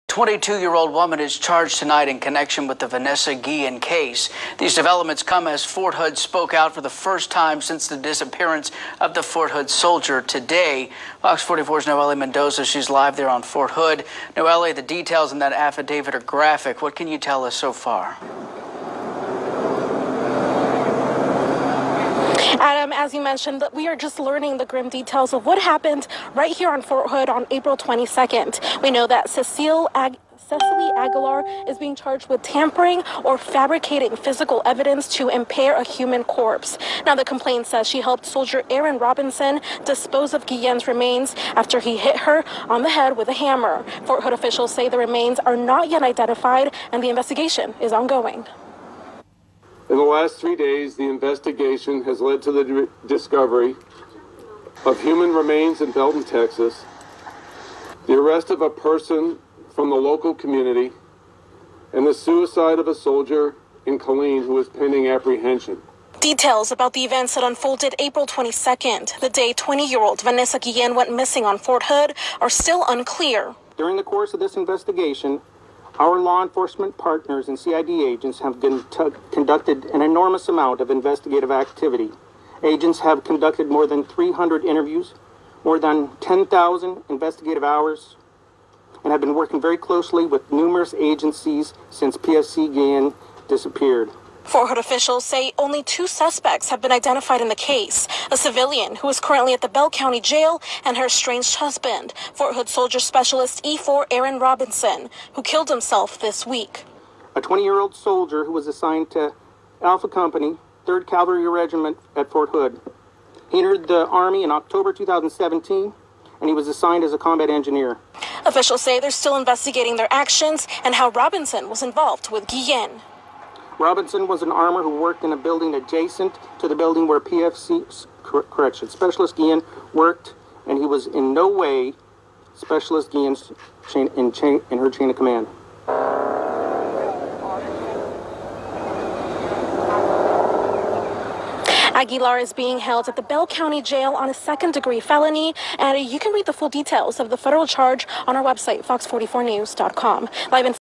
22-year-old woman is charged tonight in connection with the Vanessa Guillen case. These developments come as Fort Hood spoke out for the first time since the disappearance of the Fort Hood soldier today. Fox 44's Noelle Mendoza, she's live there on Fort Hood. Noelle, the details in that affidavit are graphic. What can you tell us so far? Adam, as you mentioned, we are just learning the grim details of what happened right here on Fort Hood on April 22nd. We know that Cecily Aguilar is being charged with tampering or fabricating physical evidence to impair a human corpse. Now, the complaint says she helped soldier Aaron Robinson dispose of Guillen's remains after he hit her on the head with a hammer. Fort Hood officials say the remains are not yet identified and the investigation is ongoing. In the last 3 days, the investigation has led to the discovery of human remains in Belton, Texas, the arrest of a person from the local community, and the suicide of a soldier in Killeen who is pending apprehension. Details about the events that unfolded April 22nd, the day 20-year-old Vanessa Guillen went missing on Fort Hood, are still unclear. During the course of this investigation, our law enforcement partners and CID agents have conducted an enormous amount of investigative activity. Agents have conducted more than 300 interviews, more than 10,000 investigative hours, and have been working very closely with numerous agencies since PFC Guillen disappeared. Fort Hood officials say only 2 suspects have been identified in the case, a civilian who is currently at the Bell County Jail and her estranged husband, Fort Hood Soldier Specialist E4 Aaron Robinson, who killed himself this week. A 20-year-old soldier who was assigned to Alpha Company, 3rd Cavalry Regiment at Fort Hood. He entered the Army in October 2017, and he was assigned as a combat engineer. Officials say they're still investigating their actions and how Robinson was involved with Guillen. Robinson was an armor who worked in a building adjacent to the building where Specialist Guillen worked, and he was in no way Specialist Guillen's in her chain of command. Aguilar is being held at the Bell County Jail on a 2nd-degree felony, and you can read the full details of the federal charge on our website, fox44news.com. Live in